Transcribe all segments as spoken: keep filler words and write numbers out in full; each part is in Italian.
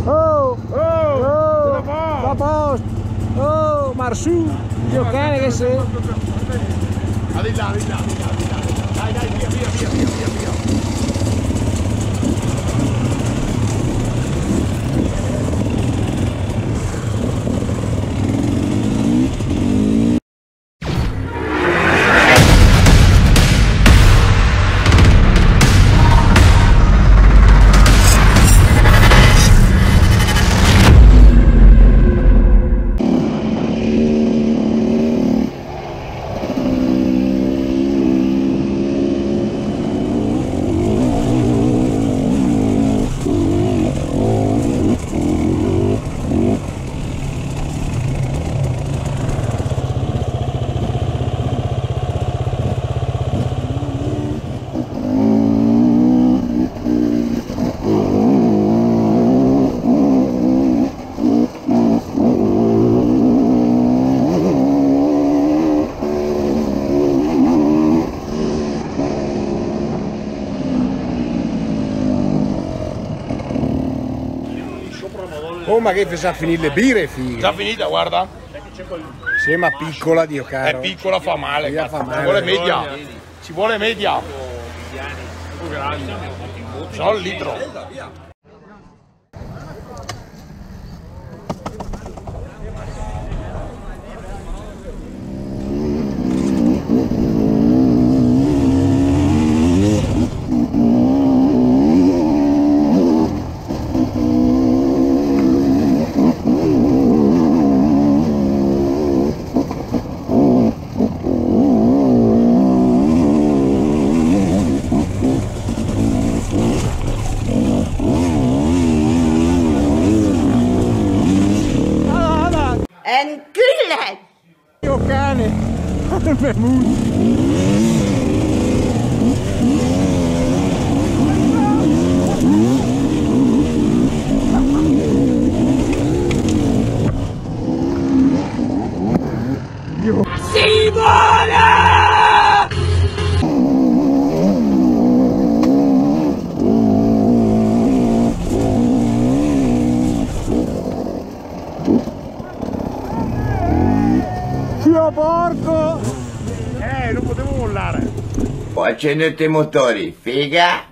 Oh! Oh! Oh! Da A posto! Oh! Marsù! Dio cane che sei! Ah, di là, di là, di là, di là. Dai, dai, via, via, via, via, via, via. Oh, ma che sa finire le birre, figa? Già finita, guarda. Sì, ma piccola, Dio caro. È piccola, fa male. Via, fa male. Ci vuole media. Ci vuole media. C'ho il litro. En külle! Dio cane! Il Vermouth! Dio porco! Eh, non potevo mollare. Poi accendete i motori, figa!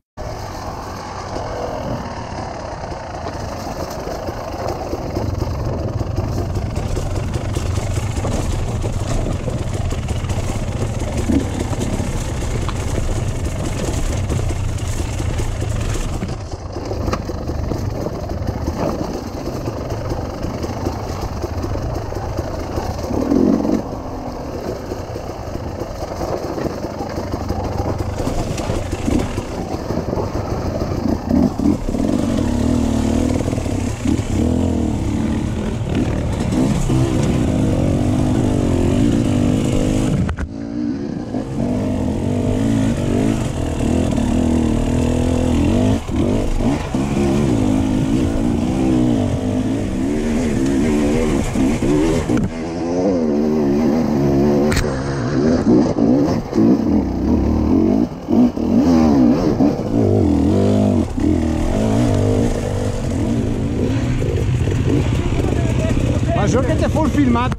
Ma so che ti fu il filmato.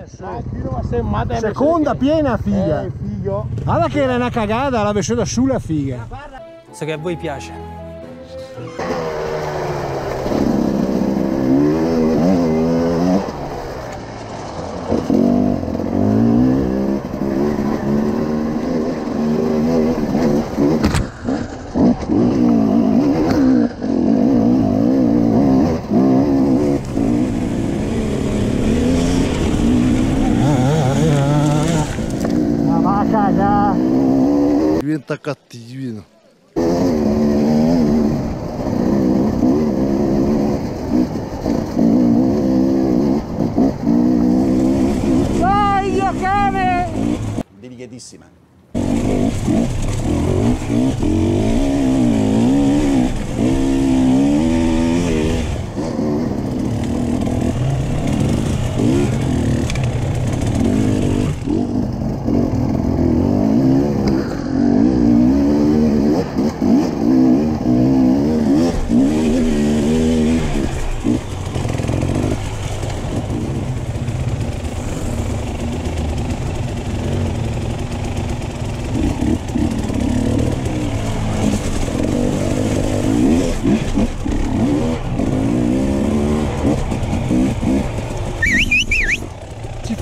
Seconda piena, figa. Eh, figlio. Guarda che era una cagata, la vedo sulla figa. So che a voi piace. Ma va a cagare. Diventa cattivino. Dai, Dio cane! Delicatissima.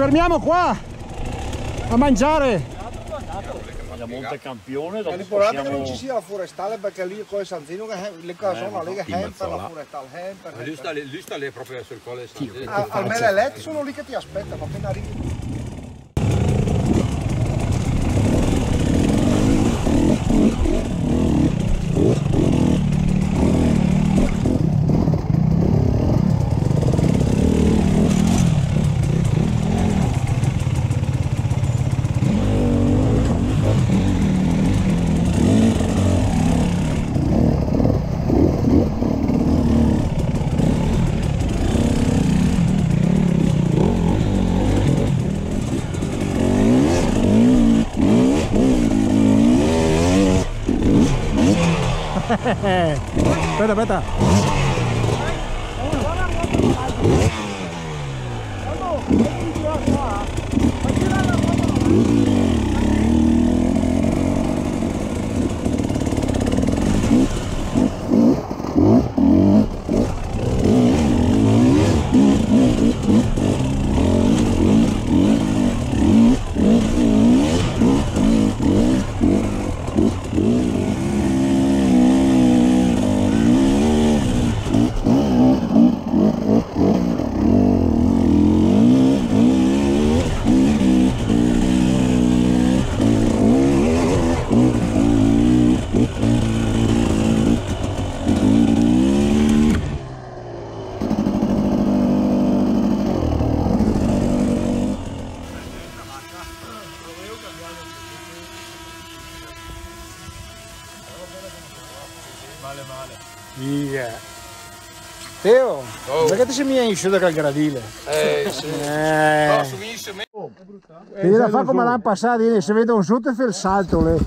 fermiamo qua a mangiare. La Montecampione, dopo L'importante è che possiamo... non ci sia la forestale perché lì con il Sanzino che le cose sono lì che è per la forestale. Per lui, sta lì, lui sta lì proprio sul colle Sanzino. Al, al Melelet sono lì che ti aspettano appena arrivi. Aspetta, aspetta. Via. Teo, oh. Perché ti sei mica uscito dal gradile? Eh, sì. Eh. No, subisce me. Devi da fare come l'anno passato, se vedo un sotto e fa il salto lì.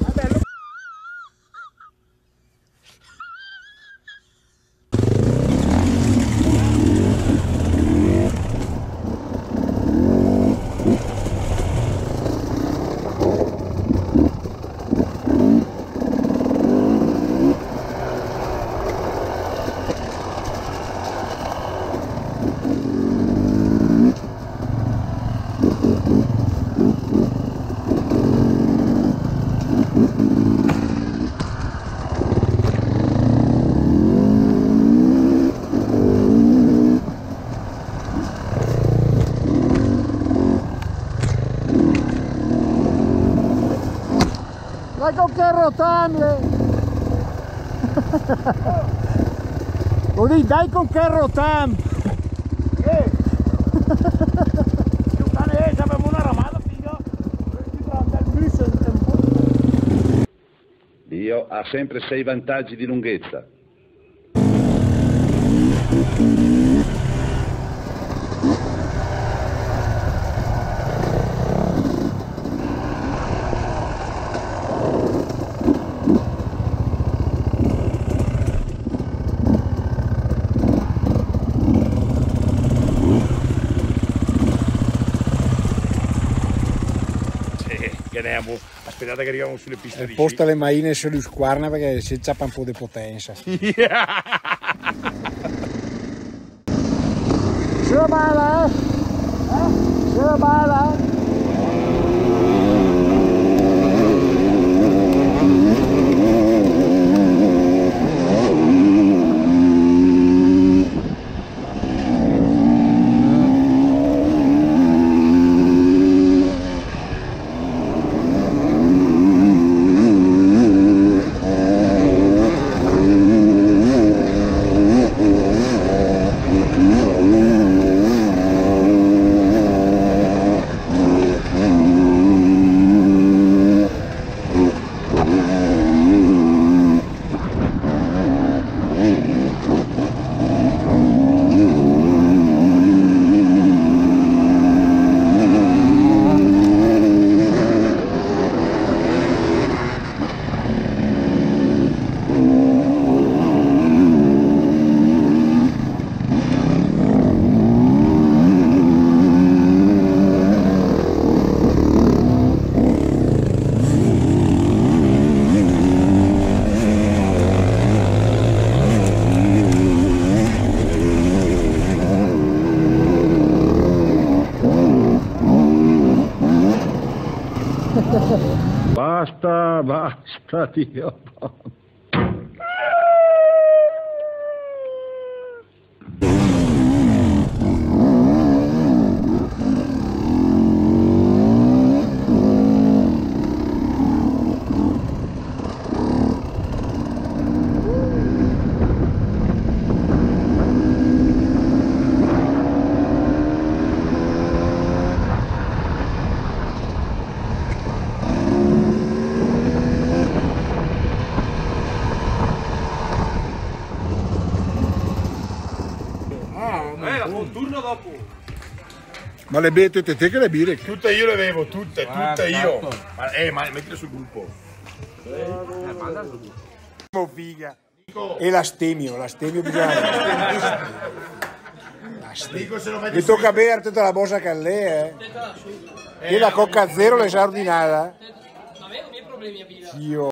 Dai con che rotamle! Così, dai con che rotam! Eh! Io cane, abbiamo una ramata, figa! Dio ha sempre sei vantaggi di lunghezza. Aspettate che arriviamo sulle piste di Posta le maine sulle squarne perché si ciappa un po' di potenza. Yeah. Se la bala, eh? eh? Se la bala, eh? basta, basta, Dio. Ma le bevi tutte te che le birre? Tutte io le bevo, tutte, tutte io. Ma, eh, ma mettile sul gruppo. Figa. E l'astemio, l'astemio bisogna. Dico se lo metti Mi tocca bere tutta la bossa che lei, eh. E la Coca Zero le sa ordinata. Ma avevo i miei problemi a vita. Io.